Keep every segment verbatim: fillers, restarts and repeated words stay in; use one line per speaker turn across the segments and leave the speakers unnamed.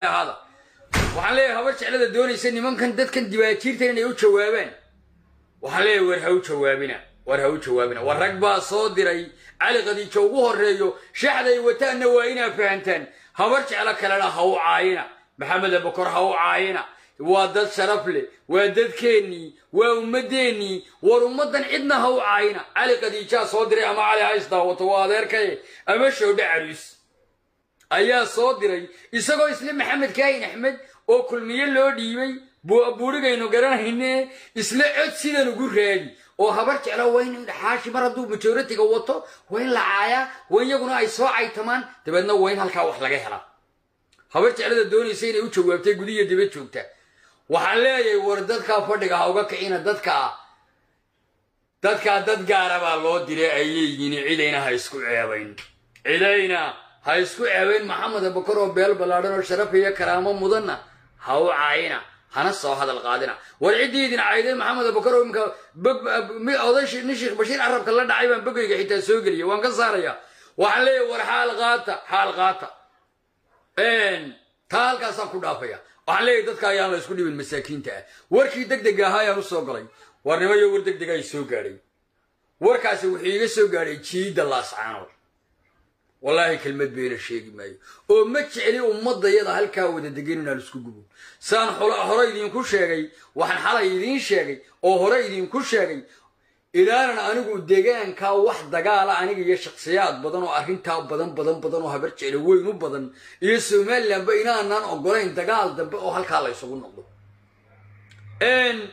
هذا وحليه هبرش على الدوني سني ممكن دت كان دباكير تاني يو جوابين وحليه ورهو جوابنا ورهو جوابنا والركبة صادري على غدي جوه الريو شحذا وتأنا وينا فهمتن هبرش على كلنا هو عاينا محمد بكر هو عاينا وادد شرفلي وادد كيني ومديني ورمضان عندنا هو عاينا على غدي جا صادري أما على عيسى وتوادر كي أما شو دعريس ayaa soo diray isagoo isla maxamed kaayin axmed oo kulmiye loo dhiibay buurigayno garanayne isla cod sidan ugu raadi oo habar jeclo weyn xaashi mar haduu majoritiga wato weyn la caaya weyn iyaguna ay soo caytamaan dabadna weyn halka wax laga hela habar jeclada doonaysa inay u jawaabtay gudiga dibad joogta waxaan leeyahay war dadka fadhiga ha uga kicina dadka dadka dad gaar ah loo diray ay leeyihiin ciidayna ha isku ceebayn ciidayna هاي اسكو عوين محمد بكر وبيل بلادن وشرف هي كرامه مدنا هاو عاينا هنصو هذا القادنا والعديدين عايدين محمد بكر ومك بق اودش نشيخ بشير عرب كلا دعيبان بقيق حتى سوقلي وان كساريا وعليه ورحال غاتا حال غاتا ان تالكاسا ku dhaafaya وعليه dadka ayaan la isku dhibin masaakiinta warkii degdeg ah ayaan u soo galay warnimayo war degdeg ay soo gaaray warkaasi wuxuu iga soo gaaray jiida laascaano والله كلمة بين الشيء ماي وما تشعلي ومضى يدا هالكا وددقيننا السكوبو سان حلا هرايدين كل شيء وحن حلا يدين شيء أو هرايدين كل شيء إذا أنا أنا قلت دقان كا واحد دقالة أنا جي شخصيات بدن وأرهن تاب بدن بدن بدن وهبرت شعلي وين بدن يسمى لهم بينا أن أنا أقولين دقال دب أو هالكا الله يسوون نقطه إن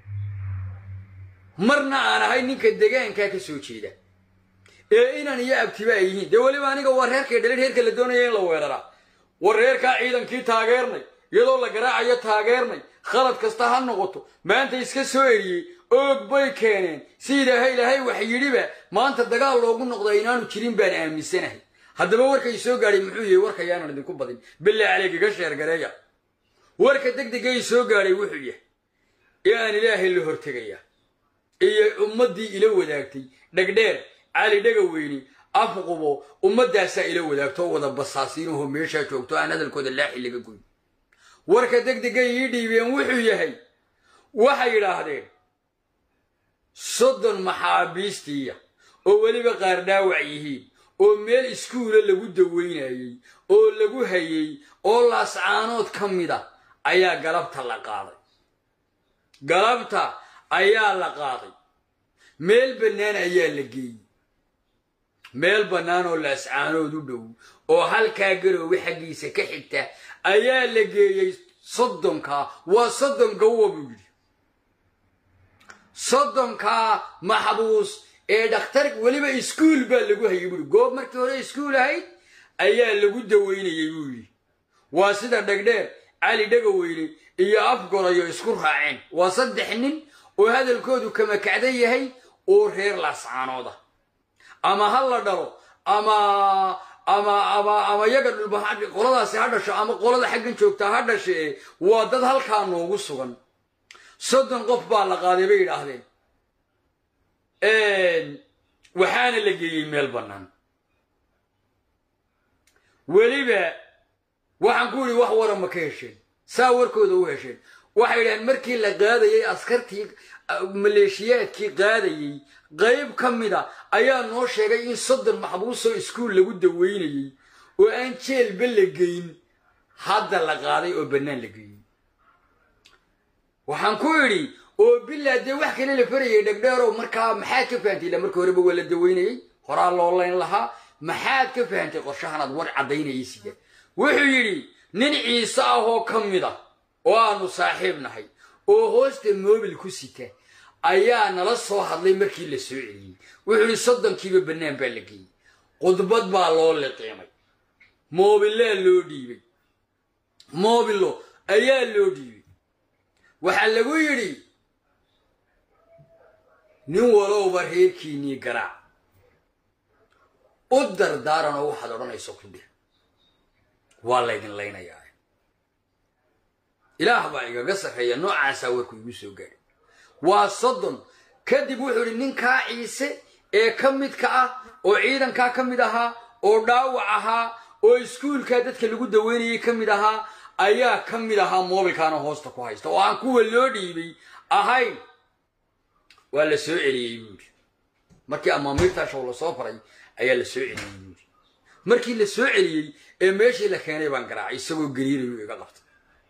مرنا أنا هاي نيك دقان كا كسوتشي ده إيه إنا نيجي أبتباعي ده ولي باني كوارهر كده ليه كله دونه ين لويررا ورهر كعيدن كي تاجرني يدور لجراء عيا تاجرني خلط كستهان نقطه ما أنت إسكت سويري أقبل كانين سيده هاي لهاي وحيري بقى ما أنت الدجال لو قلنا قضينان وتشرين بين أمي سنة هذا بورك يسوق قاري محوي ورك يانا ندي كوبدين بالله عليك قشر قرايا ورك دق دق يسوق قاري وحويه يعني الله اللي هرتجيا إيه أمدي إلى وداكتي دقدير علي دقويني أفقبو ومدى سائلة وذاكتو وذا بصاصينه ميشا شوكتو أنا ذا الكود اللاحي اللي بقول وركا دق دقا يدي بين وحو يهي وحي راهدين صدن محابيستية وولي بقار داوعيه وميل اسكولة لغو دويني ولغو هيي والله سعانوت كميدا أيا قلبتا لقاضي قلبتا أيا لقاضي ميل بنان أيا لقي meel banaan oo la ascaanood u dhow oo halka garow xaqiisa ka xigta ayaa la geeyay soddonka waa soddon gowab yiri soddonka maxbuus ee dhakhtar waliba iskuul baa lagu hayay goob markii hore iskuul ahayd ayaa lagu daweynayay yiri waa sida dhagdheer cali dhagaweyne iyo afgolayo isku raaceen waa saddex nin oo hadalkoodu kama kacdan yahay oo reer laascaanooda أما هلا درو أما أما أما أما يقدر البحر قلدا سهذا شو أما قلدا حقن شوكتا هذا شيء وادد هالكانو وصغن صدق قف بالقاضي بيد أهلين إن وحان اللي جي ميل بنان وليبه وحن قولي وحورا مكيشين ساور كودو وهشين وحيلان مركي لقاضي أسكرتي مليشيات كي قاضي قيب كمدا أيا نو شيء إن صدر محبوس إسكول لود ويني وأن شيل باللجين هذا لقاري وبنان لجين وحنكوري وبالله ده واحد اللي فري دقدروا مركب محاك فانتي لما مركب ربوا ولا دويني خرا الله لها محاك فانتي قرشها ندور عدينا يسيا وحيري ننعي ساهو كمدا وأنا صاحبنا هاي وهوست الموبل كوسيته أيا نلصوا هذي مركي للسعودي وحنا صدق كيف بنام بالكي قطبات بالله لقيمة موبيله لودي موبيله أيا لودي وحلقوا يري نولو برهير كيني قرع قدر دارنا واحد رانا يسوق به والله يدين لينا يا إله بايقا قصر هي نوع عساوكو يسوق وصدن كدب وحوري نينكا عيسى ee kamidka ah oo ciidanka kamid aha oo dhaawacaha oo iskuulka dadka lagu daweynayay kamid aha ayaa ka mid ahaa moobilkaana hoosta ku haysta oo aan kuwa loo dhiibay ahayn waa la soo celiyey buuri markii amaamiirta show la soo faray ayaa la soo celiyey buuri markii la soo celiyey ee meeshii la keenay baan garaacay isagoo gariirayo iga qabtay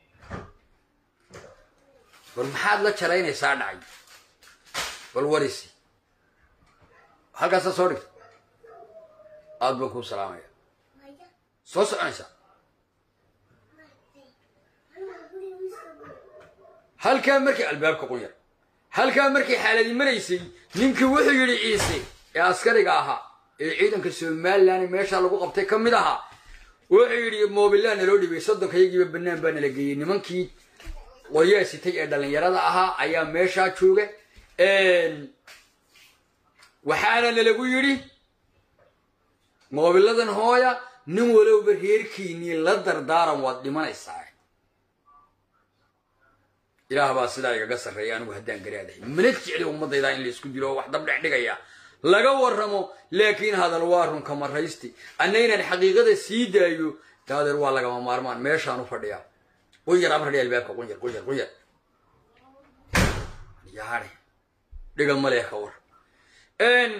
bal maxaad la jaraynaysaa dhacay bal warisi halkaas soo dhig aad baan ku salaamaya soo soconaysa halkaa markii albaabka qunyar halkaa markii xaaladii maraysay ninkii wuxuu yidhi ciise ee askariga ahaa ee ciidanka Soomaaliland meesha lagu qabtay ka mid ahaa wuxuu yidhi moobilaan loo dhibay soddonkayagiiba bannaan baa nala geeyey nimankii waryaasitay ee dhalinyarada ahaa ayaa meesha jooga een waxaana lagu yidhi moobiladan hooya nin walowba reerkiinii la dardaaran waad dhimanaysaa ilaah baa sidaa igaga sarreeya anigu haddaan garaadahay mana jecli ummadayda in la isku dilo wax dab dhex dhigaya laga warramo laakiin hadal waa run kama raysti annaynan xaqiiqada sii daayo taadeer waa lagama maarmaan meeshaan u fadhiyaa qunyar amar dhiyal baabka qunyar qunyar qunyar yaare dhiga male ka war een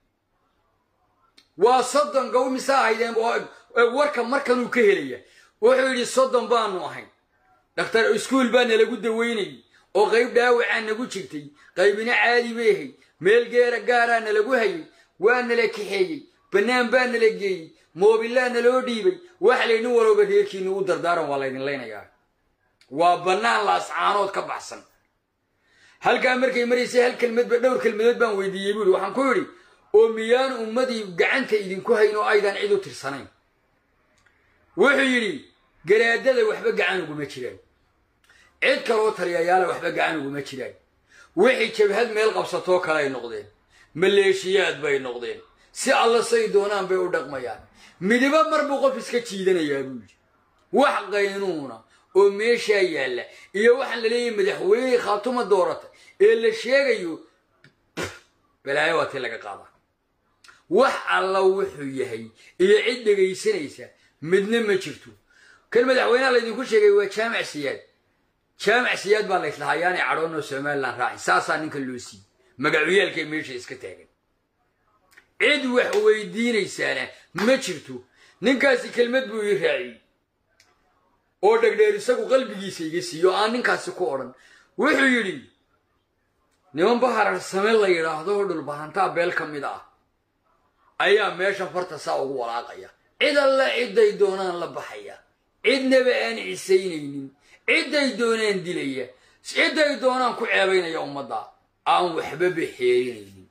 waa soddon gow misaahayden warka markan uu ka helaya wuxuu yidhi soddon baanu ahayn dhakhtar iskuul baana lagu daweynayay oo qayb dhaawacaan nagu jirtay qaybina caadi bay ahayd meel geera gaaraana lagu hayay waana la kaxeeyey bannaan baana la geeyey moobilaana loo dhiibay waxa layni walowba reerkiina u dardaaran waa laydin leynayaa waa bannaan la ascaanood ka baxsan halkaa markay maraysay hal kelmadba dhowr kelmadood baan weydiiyey buuri waxaan ku yidhi oo miyaan ummadii gacanta idinku hayn oo aydan cid u tirsanayn wuxuu yidhi garaadada waxba gacan uguma jiraan cid kaloo taliyayaala waxba gacan uguma jiraan wixii jabhad meel qabsatoo kale ay noqdeen maleeshiyaad bay noqdeen si alla say doonaan bay u dhaqmayaan midiba mar buu qof iska jiidanayaa buu yidhi wax qaynuuna oo meeshaa yaalla iyo waxaan la leeyahay madaxweyne khaatuma doorata ee la sheegayo balaayo waa tii laga qaadaa wax alla wuxuu yahay iyo cid dhegaysanaysa midna ma jirto kan madaxweynaha laydinku sheegay waa jaamac siyaad jaamac siyaad baa la islahaa yaanay cadhoon oo Soomaaliland raacin saasaa ninka loo siiyey magacuyaalkay meesha iska taagan cid wax weydiinaysaana ma jirto ninkaasi kelmad buu ii raaciyey oo dhagdheer isagu qalbigiisa iga siiyo aan ninkaasi ku odhan wuxuu yidhi niman baharar same la yidhaahdo dhul bahantaa beel ka mid ah ayaa meesha farta saa ugu walaaqaya cid alla ciday doonaan la baxaya cidnaba aan cisaynaynin ciday doonaan dilaya ciday doonaan ku ceebaynaya ummadda aan waxba bixeerinaynin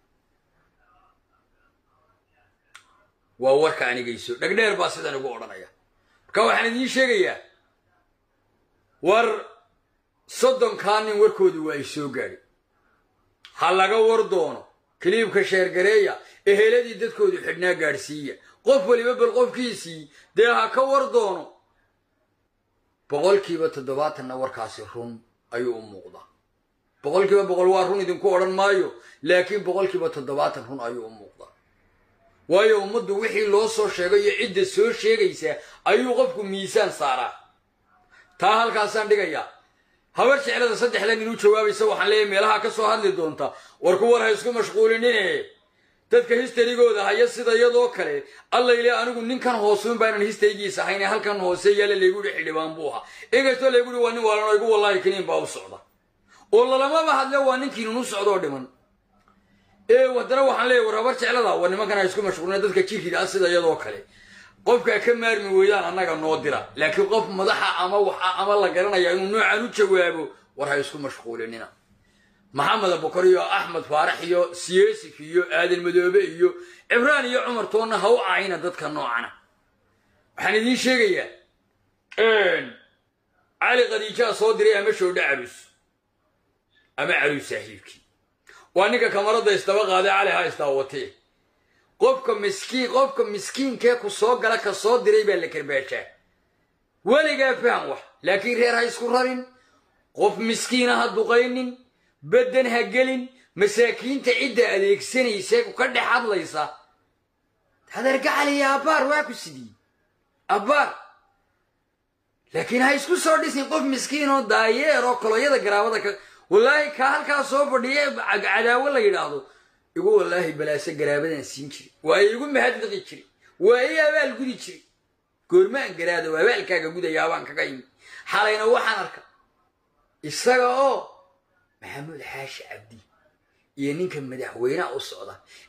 waa warka anigayso dhagdheer baa sidan ugu odhanaya marka waxaan idiin sheegayaa war soddonkaa nin warkoodu waa ay soo gaadhay ha laga war doono kiliibka sheergareeya eheladii dadkoodu xidhnaa gaadhsiiya qof waliba bal qofkiisii dee ha ka war doono boqolkiiba toddobaatanna warkaasi run ayuu u muuqdaa boqolkiiba boqol waa run idinku odhan maayo laakiin boqolkiiba toddobaatan run ayuu u muuqdaa waayo ummaddu wixii loo soo sheegay iyo cidda soo sheegaysa ayuu qofku miisaan saaraa taa halkaasaan dhigayaa habar jeclada saddexdan inuu jawaabaysa waxaan leeyahay meelaha ka soo hadli doonta war ku war ha isku mashquulinine dadka historygooda haya sida iyadoo kale alla ilaa anigu ninkan hoosuun baanan historygiisa ahayn halkan hoose yaala laygu yidhi xildhibaan buu ahaa inkastoo laygu yidhi waa nin waalan igu wallaahi kaniin baa u socda oo lalamaba hadle waa ninkiinun u socdoo dhiman ee haddana waxaan leeyahay war habar jeclada war nimankan ha isku mashquulina dadka jirhida ah sida iyadoo kale qofka ka maarmi weydaan annaga noo dira laakiin qof madaxa ama waxa ama la garanaya inuu noocan u jawaabo war ha isku mashquulinina maxamed abukar iyo axmed faarax iyo siyaasif iyo aadan madoobe iyo cibraan iyo cumar toonna ha u caayina dadka noocana waxaan idiin sheegayaa cali qadiijaa soo diray ama shoodha carus ama carus saaxiibkii waa ninka kamarada istaba qaaday cali ha istaawatee qofka miskiin qofka miskiinkee ku soo gala ka soo diray baa la karbaashaa weligaa faham wax laakiin reer ha isku rarin qof miskiina ha duqaynin بدن هجلين مساكين تعدى أليكسني يساق وكرد حد ليسا هذا رجع لي يا أبار واكو سدي أبار لكن هاي اسكو سو ديسين قف مسكين oo daayeero koloyada garaabada ka wallahi ka halka soo fadhiyay cadaawo la yiraahdo igu wallahi balaasha garaabadan siin jiri way igu mahadnaqi jiri way abaal gudi jiri goormaan garaado abaalkaaga gudaya baan kaga yimi xalayna waxaan arkaa isaga oo maxamuud xaashi abdi iyo ninka madaxweynaha u socda